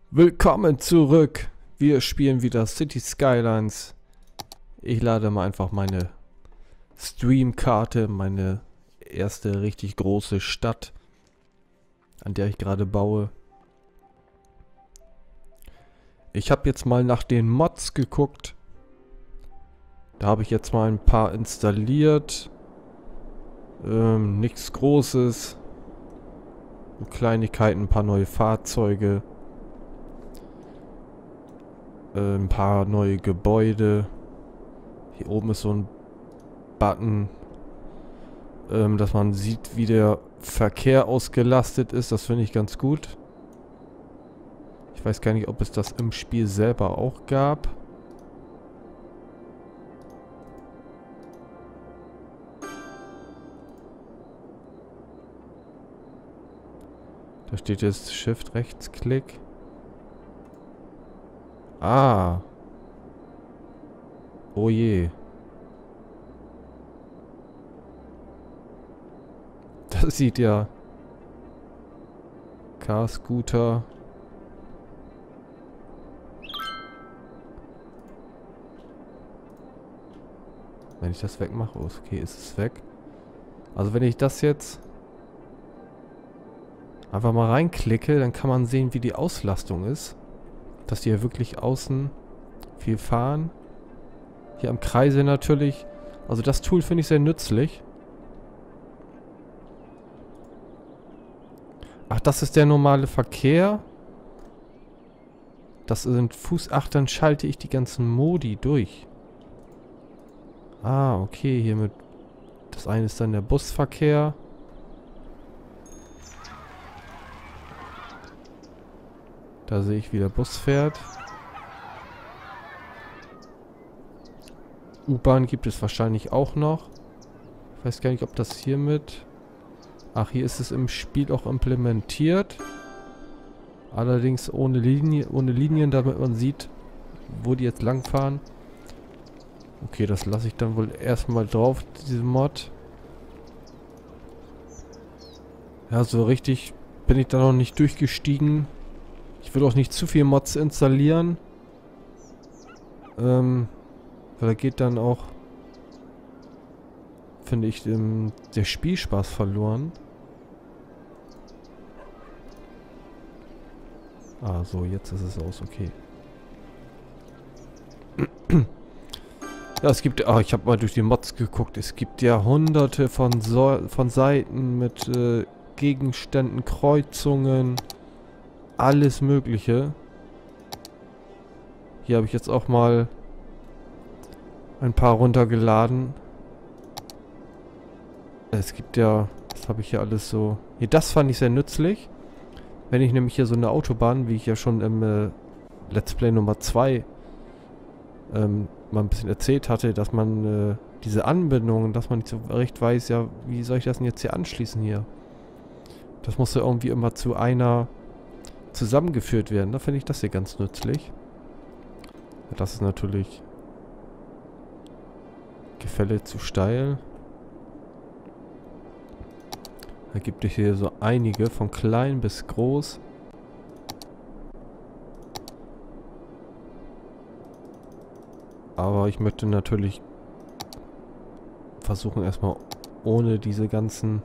Willkommen zurück. Wir spielen wieder City Skylines. Ich lade mal einfach meine Streamkarte, meine erste richtig große Stadt, an der ich gerade baue. Ich habe jetzt mal nach den Mods geguckt. Da habe ich jetzt mal ein paar installiert. Nichts Großes. Kleinigkeiten, ein paar neue Fahrzeuge. Ein paar neue Gebäude. Hier oben ist so ein Button, dass man sieht, wie der Verkehr ausgelastet ist. Das finde ich ganz gut. Ich weiß gar nicht, ob es das im Spiel selber auch gab. Da steht jetzt Shift Rechtsklick. Ah. Oh je. Das sieht ja... Car-Scooter. Wenn ich das wegmache, okay, ist es weg. Also wenn ich das jetzt einfach mal reinklicke, dann kann man sehen, wie die Auslastung ist. Dass die ja wirklich außen viel fahren. Hier am Kreisel natürlich. Also das Tool finde ich sehr nützlich. Ach, das ist der normale Verkehr. Das sind Fuß. Dann schalte ich die ganzen Modi durch. Ah, okay, hier mit... Das eine ist dann der Busverkehr. Da sehe ich, wie der Bus fährt. U-Bahn gibt es wahrscheinlich auch noch. Ich weiß gar nicht, ob das hier mit... Ach, hier ist es im Spiel auch implementiert. Allerdings ohne Linien, damit man sieht, wo die jetzt langfahren. Okay, das lasse ich dann wohl erstmal drauf, diese Mod. Ja, so richtig bin ich da noch nicht durchgestiegen. Ich will auch nicht zu viel Mods installieren. Weil da geht dann auch, finde ich, der Spielspaß verloren. Ah, so, jetzt ist es aus, okay. Ja, es gibt... Ah, ich habe mal durch die Mods geguckt. Es gibt ja hunderte von Seiten mit Gegenständen, Kreuzungen, alles Mögliche. Hier habe ich jetzt auch mal ein paar runtergeladen. Es gibt ja... Das habe ich hier alles so... Hier, das fand ich sehr nützlich. Wenn ich nämlich hier so eine Autobahn, wie ich ja schon im Let's Play Nummer 2 mal ein bisschen erzählt hatte, dass man diese Anbindungen, dass man nicht so recht weiß, ja, wie soll ich das denn jetzt hier anschließen hier? Das muss ja irgendwie immer zu einer zusammengeführt werden. Da finde ich das hier ganz nützlich. Ja, das ist natürlich Gefälle zu steil. Da gibt es hier so einige, von klein bis groß. Aber ich möchte natürlich versuchen, erstmal ohne diese ganzen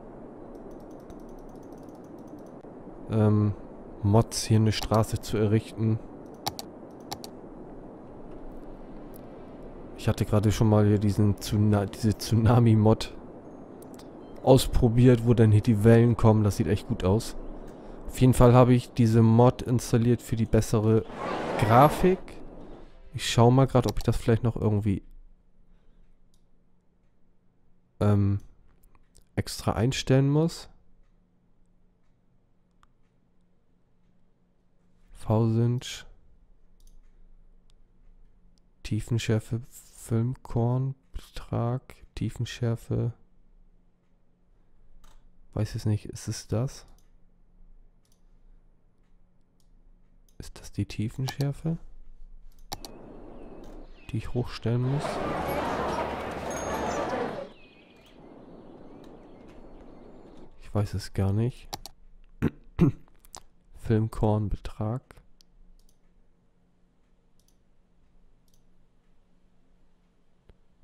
Mods hier eine Straße zu errichten. Ich hatte gerade schon mal hier diese Tsunami-Mod ausprobiert, wo dann hier die Wellen kommen. Das sieht echt gut aus. Auf jeden Fall habe ich diese Mod installiert für die bessere Grafik. Ich schaue mal gerade, ob ich das vielleicht noch irgendwie extra einstellen muss. V-Sync. Tiefenschärfe, Filmkornbetrag, Tiefenschärfe. Weiß es nicht, ist es das? Ist das die Tiefenschärfe, die ich hochstellen muss? Ich weiß es gar nicht. Filmkornbetrag.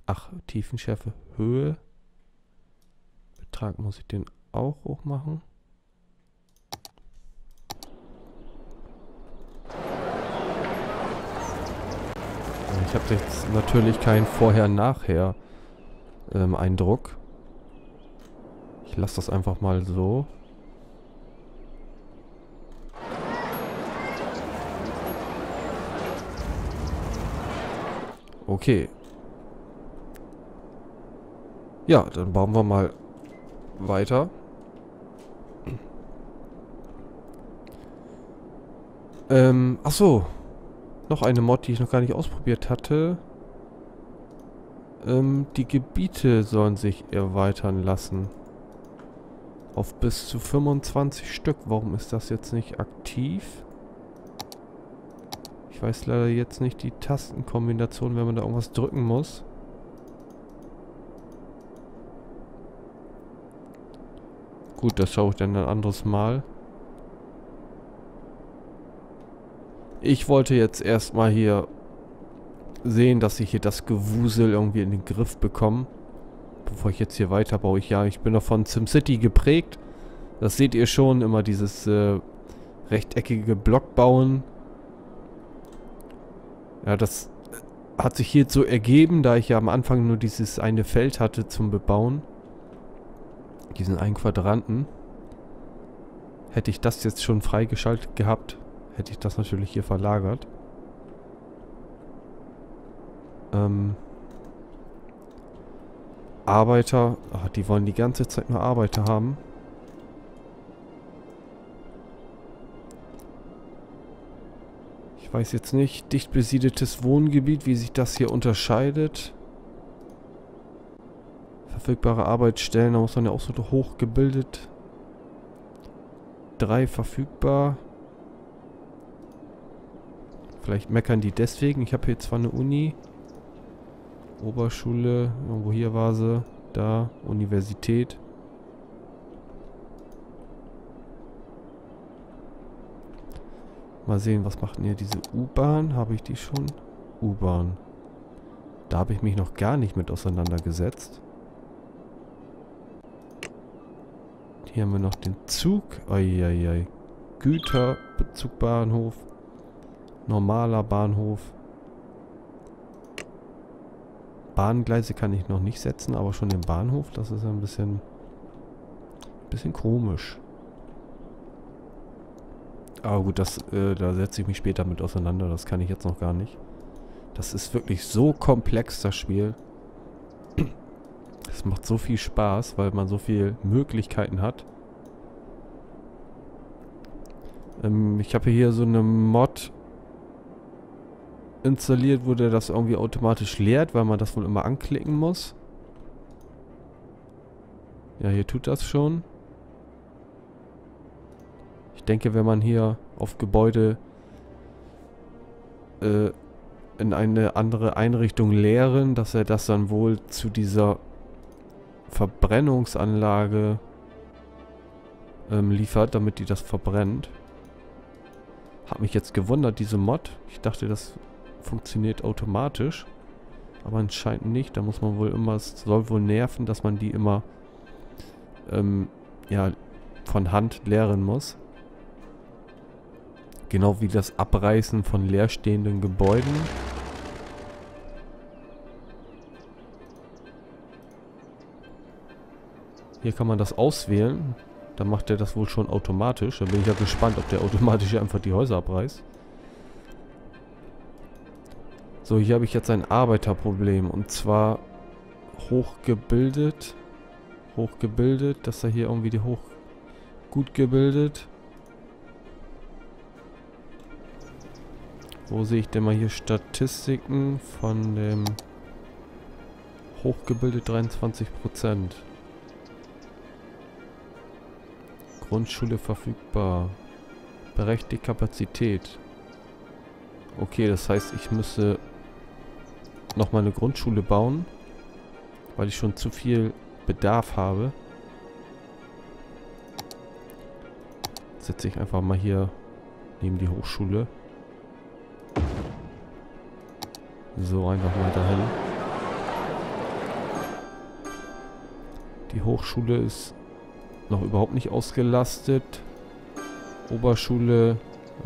Ach, Tiefenschärfe, Höhe. Betrag muss ich den auch hoch machen. Ich habe jetzt natürlich keinen Vorher-Nachher Eindruck. Ich lasse das einfach mal so. Okay. Ja, dann bauen wir mal weiter. Ach so. Noch eine Mod, die ich noch gar nicht ausprobiert hatte. Die Gebiete sollen sich erweitern lassen. Auf bis zu 25 Stück. Warum ist das jetzt nicht aktiv? Ich weiß leider jetzt nicht die Tastenkombination, wenn man da irgendwas drücken muss. Gut, das schaue ich dann ein anderes Mal. Ich wollte jetzt erstmal hier sehen, dass ich hier das Gewusel irgendwie in den Griff bekomme. Bevor ich jetzt hier weiterbaue. Ich bin noch von SimCity geprägt. Das seht ihr schon, immer dieses rechteckige Block bauen. Ja, das hat sich hier so ergeben, da ich ja am Anfang nur dieses eine Feld hatte zum Bebauen. Diesen einen Quadranten. Hätte ich das jetzt schon freigeschaltet gehabt, hätte ich das natürlich hier verlagert. Arbeiter. Ach, die wollen die ganze Zeit nur Arbeiter haben. Ich weiß jetzt nicht, dicht besiedeltes Wohngebiet, wie sich das hier unterscheidet. Verfügbare Arbeitsstellen, da muss man ja auch so hochgebildet. 3 verfügbar. Vielleicht meckern die deswegen. Ich habe hier zwar eine Uni. Oberschule, irgendwo hier war sie. Da, Universität. Mal sehen, was macht denn hier diese U-Bahn? Habe ich die schon? U-Bahn. Da habe ich mich noch gar nicht mit auseinandergesetzt. Hier haben wir noch den Zug. Eieiei. Güterbezugbahnhof. Normaler Bahnhof. Bahngleise kann ich noch nicht setzen, aber schon den Bahnhof. Das ist ein bisschen komisch. Aber gut, da setze ich mich später mit auseinander. Das kann ich jetzt noch gar nicht. Das ist wirklich so komplex, das Spiel. Es macht so viel Spaß, weil man so viele Möglichkeiten hat. Ich habe hier so eine Mod installiert, wo der das irgendwie automatisch leert, weil man das wohl immer anklicken muss. Ja, hier tut das schon. Ich denke, wenn man hier auf Gebäude in eine andere Einrichtung leeren, dass er das dann wohl zu dieser Verbrennungsanlage liefert, damit die das verbrennt. Hat mich jetzt gewundert, diese Mod. Ich dachte, das funktioniert automatisch. Aber anscheinend nicht. Da muss man wohl immer, es soll wohl nerven, dass man die immer ja, von Hand leeren muss. Genau wie das Abreißen von leerstehenden Gebäuden. Hier kann man das auswählen. Dann macht er das wohl schon automatisch. Da bin ich ja gespannt, ob der automatisch einfach die Häuser abreißt. So, hier habe ich jetzt ein Arbeiterproblem. Und zwar hochgebildet. Hochgebildet. Dass er hier irgendwie die gut gebildet. Wo sehe ich denn mal hier Statistiken von dem hochgebildet 23%. Grundschule verfügbar. Berechtigte Kapazität. Okay, das heißt, ich müsse nochmal eine Grundschule bauen, weil ich schon zu viel Bedarf habe. Setze ich einfach mal hier neben die Hochschule. So, einfach mal dahin. Die Hochschule ist noch überhaupt nicht ausgelastet. Oberschule,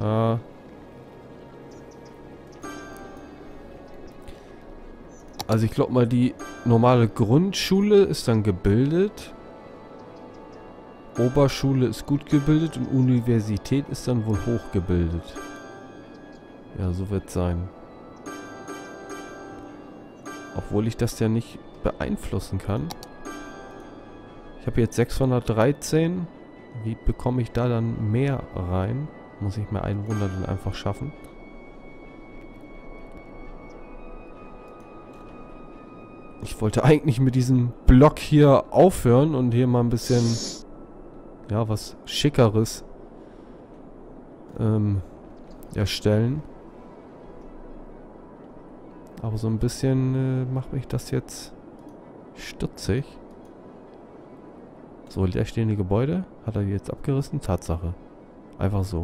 also ich glaube mal, die normale Grundschule ist dann gebildet. Oberschule ist gut gebildet und Universität ist dann wohl hochgebildet. Ja, so wird es sein. Obwohl ich das ja nicht beeinflussen kann. Ich habe jetzt 613. Wie bekomme ich da dann mehr rein? Muss ich mir Einwohner dann einfach schaffen? Ich wollte eigentlich mit diesem Block hier aufhören und hier mal ein bisschen, ja, was Schickeres erstellen. Aber so ein bisschen macht mich das jetzt stutzig. So, leerstehende Gebäude. Hat er die jetzt abgerissen? Tatsache. Einfach so.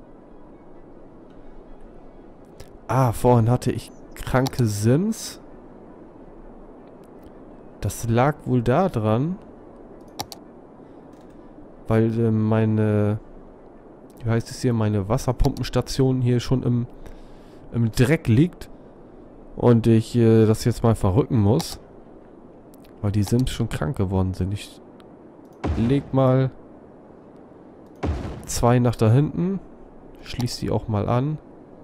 Ah, vorhin hatte ich kranke Sims. Das lag wohl daran, weil meine, wie heißt es hier, meine Wasserpumpenstation hier schon im Dreck liegt. Und ich das jetzt mal verrücken muss. Weil die Sims schon krank geworden sind. Ich leg mal 2 nach da hinten. Schließ die auch mal an.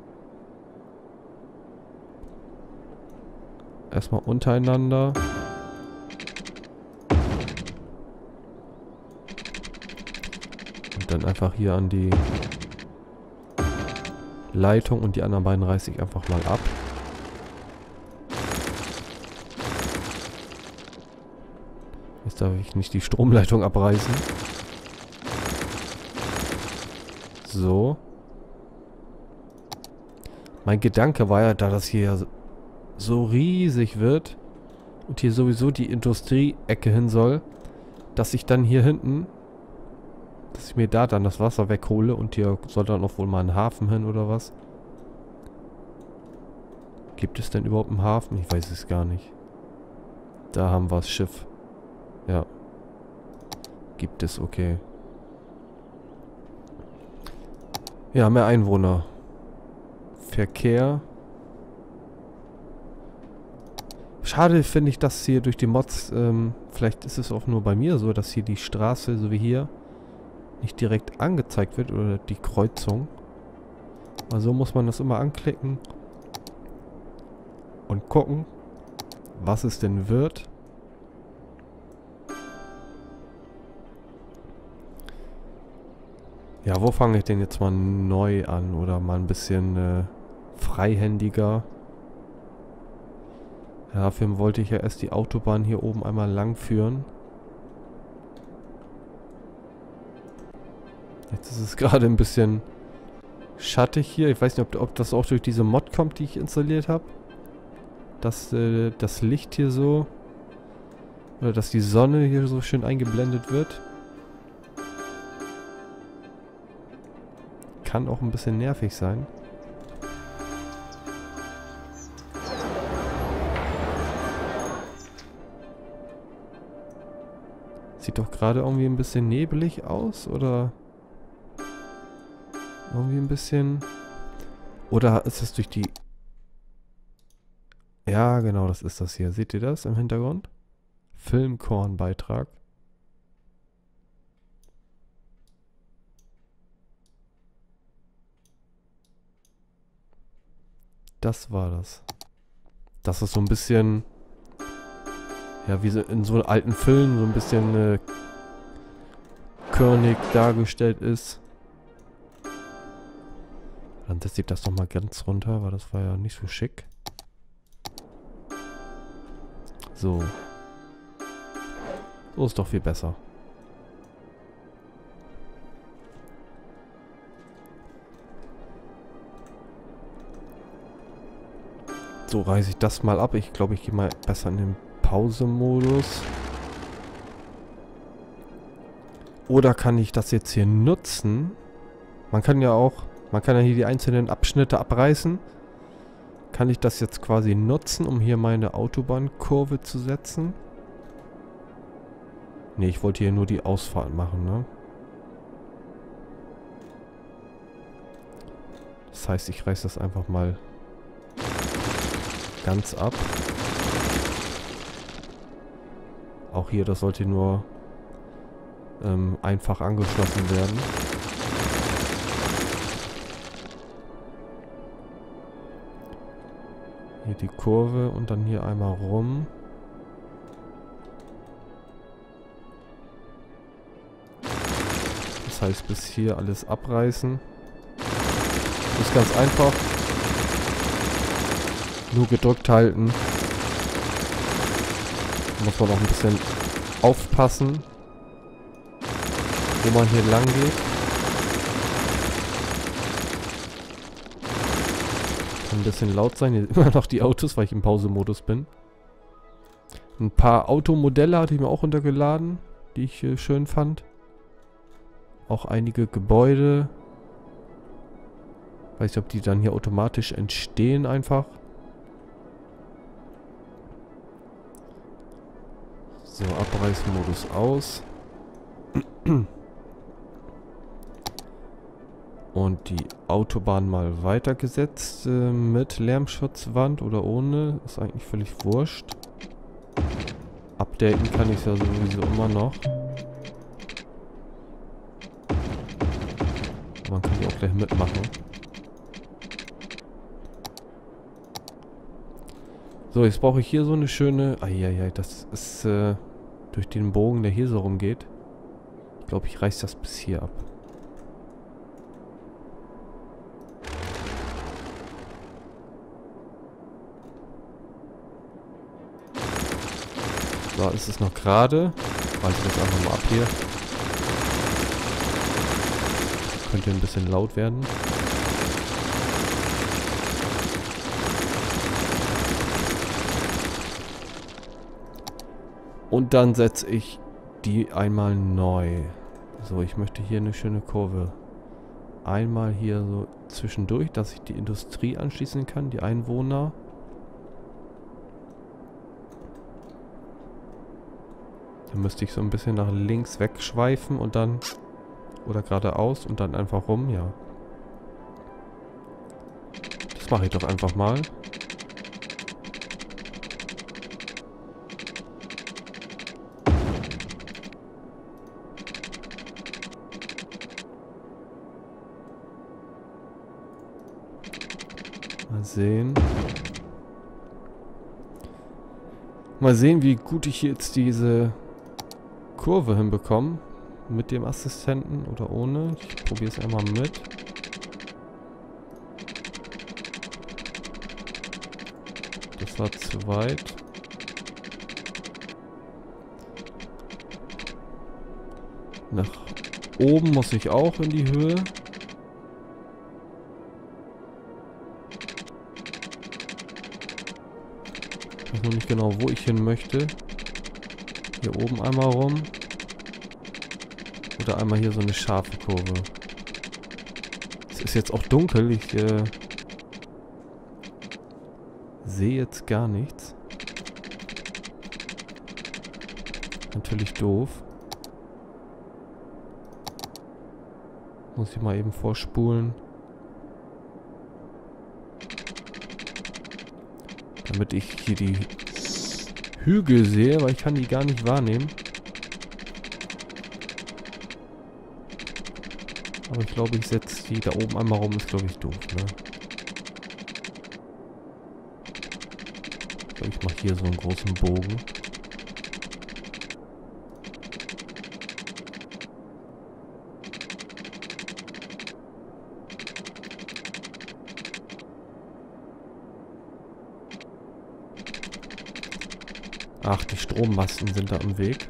Erstmal untereinander. Und dann einfach hier an die Leitung und die anderen beiden reiße ich einfach mal ab. Jetzt darf ich nicht die Stromleitung abreißen. So. Mein Gedanke war ja, da das hier so riesig wird und hier sowieso die Industrieecke hin soll, dass ich dann hier hinten, dass ich mir da dann das Wasser weghole und hier soll dann auch wohl mal ein Hafen hin oder was. Gibt es denn überhaupt einen Hafen? Ich weiß es gar nicht. Da haben wir das Schiff. Ja. Gibt es, okay. Ja, mehr Einwohner. Verkehr. Schade finde ich, dass hier durch die Mods, vielleicht ist es auch nur bei mir so, dass hier die Straße, so wie hier, nicht direkt angezeigt wird oder die Kreuzung. Also muss man das immer anklicken und gucken, was es denn wird. Ja, wo fange ich denn jetzt mal neu an oder mal ein bisschen freihändiger? Ja, dafür wollte ich ja erst die Autobahn hier oben einmal lang führen. Jetzt ist es gerade ein bisschen schattig hier. Ich weiß nicht, ob das auch durch diese Mod kommt, die ich installiert habe. Dass das Licht hier so, oder dass die Sonne hier so schön eingeblendet wird. Kann auch ein bisschen nervig sein. Sieht doch gerade irgendwie ein bisschen nebelig aus, oder? Irgendwie ein bisschen... Oder ist das durch die... Ja, genau, das ist das hier. Seht ihr das im Hintergrund? Filmkorn-Beitrag. Das war das. Das ist so ein bisschen... Ja, wie so in so alten Filmen so ein bisschen körnig dargestellt ist. Dann setze ich das doch mal ganz runter, weil das war ja nicht so schick. So. So ist doch viel besser. So, reiße ich das mal ab. Ich glaube, ich gehe mal besser in den Pause-Modus. Oder kann ich das jetzt hier nutzen? Man kann ja hier die einzelnen Abschnitte abreißen. Kann ich das jetzt quasi nutzen, um hier meine Autobahnkurve zu setzen? Ne, ich wollte hier nur die Ausfahrt machen, ne? Das heißt, ich reiß das einfach mal ganz ab. Auch hier, das sollte nur einfach angeschlossen werden. Hier die Kurve und dann hier einmal rum. Das heißt, bis hier alles abreißen. Ist ganz einfach. Nur gedrückt halten. Da muss man auch ein bisschen aufpassen, wo man hier lang geht. Kann ein bisschen laut sein. Hier sind immer noch die Autos, weil ich im Pausemodus bin. Ein paar Automodelle hatte ich mir auch runtergeladen, die ich schön fand. Auch einige Gebäude. Weiß nicht, ob die dann hier automatisch entstehen einfach. So, Abreißmodus aus. Und die Autobahn mal weitergesetzt mit Lärmschutzwand oder ohne. Ist eigentlich völlig wurscht. Updaten kann ich ja sowieso immer noch. Man kann die auch gleich mitmachen. So, jetzt brauche ich hier so eine schöne... Eieiei, das ist durch den Bogen, der hier so rumgeht. Ich glaube, ich reiß das bis hier ab. So, ist es noch gerade. Reiß das einfach mal ab hier. Könnte ein bisschen laut werden. Und dann setze ich die einmal neu. So, ich möchte hier eine schöne Kurve. Einmal hier so zwischendurch, dass ich die Industrie anschließen kann, die Einwohner. Dann müsste ich so ein bisschen nach links wegschweifen und dann... Oder geradeaus und dann einfach rum, ja. Das mache ich doch einfach mal. Mal sehen. Mal sehen, wie gut ich jetzt diese Kurve hinbekomme. Mit dem Assistenten oder ohne. Ich probiere es einmal mit. Das war zu weit. Nach oben muss ich auch in die Höhe. Ich weiß noch nicht genau, wo ich hin möchte. Hier oben einmal rum. Oder einmal hier so eine scharfe Kurve. Es ist jetzt auch dunkel. Ich sehe jetzt gar nichts. Natürlich doof. Muss ich mal eben vorspulen. Damit ich hier die Hügel sehe, weil ich kann die gar nicht wahrnehmen. Aber ich glaube, ich setze die da oben einmal rum, ist glaube ich doof, ne? Ich glaube, ich mache hier so einen großen Bogen. Ach, die Strommasten sind da im Weg.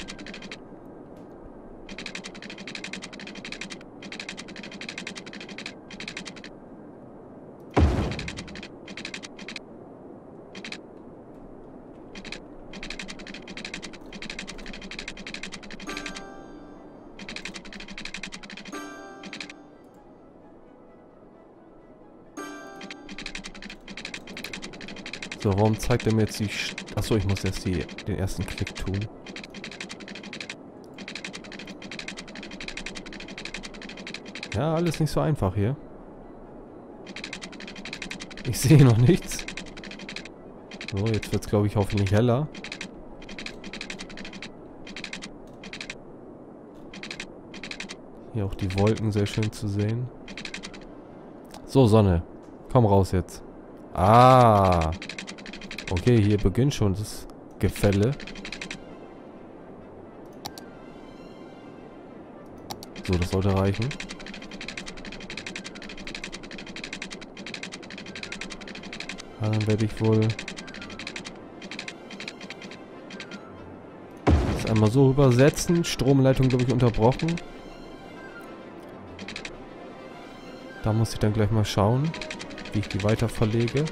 So, warum zeigt er mir jetzt die... Achso, ich muss jetzt den ersten Klick tun. Ja, alles nicht so einfach hier. Ich sehe noch nichts. So, jetzt wird es, glaube ich, hoffentlich heller. Hier auch die Wolken sehr schön zu sehen. So, Sonne. Komm raus jetzt. Ah. Okay, hier beginnt schon das Gefälle. So, das sollte reichen. Ja, dann werde ich wohl das einmal so übersetzen. Stromleitung, glaube ich, unterbrochen. Da muss ich dann gleich mal schauen, wie ich die weiter verlege.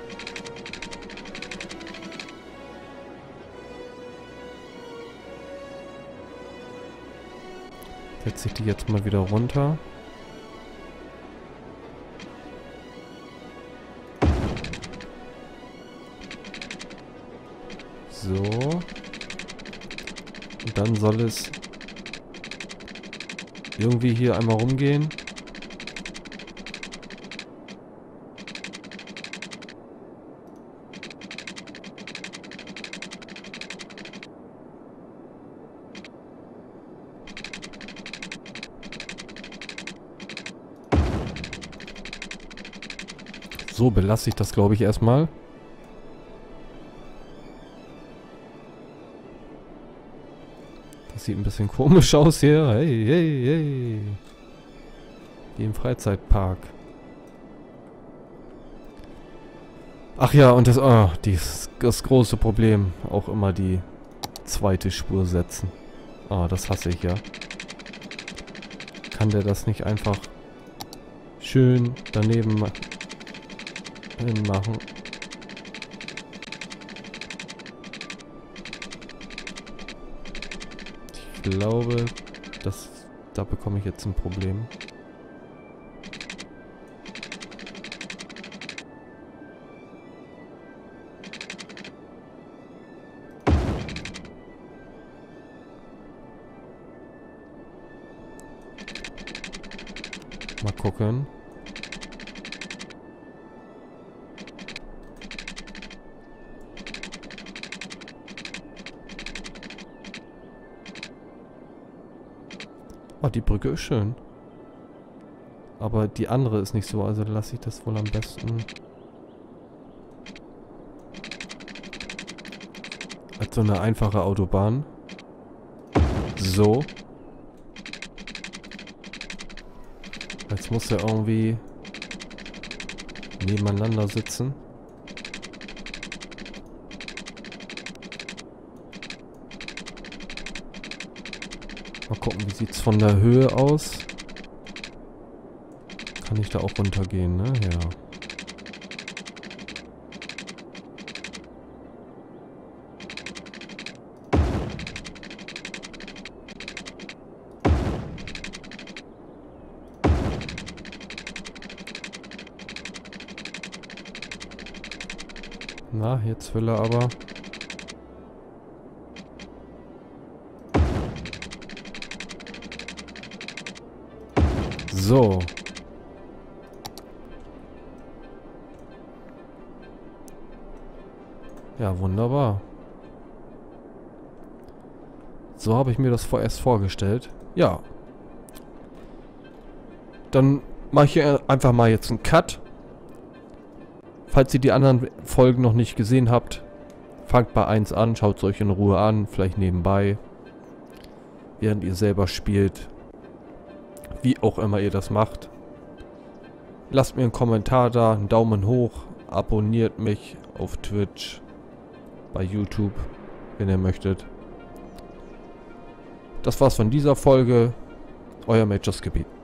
Setze ich die jetzt mal wieder runter. So. Und dann soll es irgendwie hier einmal rumgehen. So belasse ich das, glaube ich, erstmal. Das sieht ein bisschen komisch aus hier. Hey, hey, hey. Wie im Freizeitpark. Ach ja, und das große Problem. Auch immer die zweite Spur setzen. Ah, das hasse ich ja. Kann der das nicht einfach schön daneben machen? Ich glaube, da bekomme ich jetzt ein Problem. Mal gucken. Oh, die Brücke ist schön. Aber die andere ist nicht so, also lasse ich das wohl am besten als so eine einfache Autobahn. So. Jetzt muss er irgendwie nebeneinander sitzen. Mal gucken, wie sieht es von der Höhe aus? Kann ich da auch runtergehen, ne? Ja. Na, jetzt will er aber... So. Ja, wunderbar. So habe ich mir das vorerst vorgestellt. Ja. Dann mache ich einfach mal jetzt einen Cut. Falls ihr die anderen Folgen noch nicht gesehen habt, fangt bei 1 an, schaut es euch in Ruhe an, vielleicht nebenbei, während ihr selber spielt. Wie auch immer ihr das macht. Lasst mir einen Kommentar da, einen Daumen hoch, abonniert mich auf Twitch, bei YouTube, wenn ihr möchtet. Das war's von dieser Folge. Euer Major Skippy.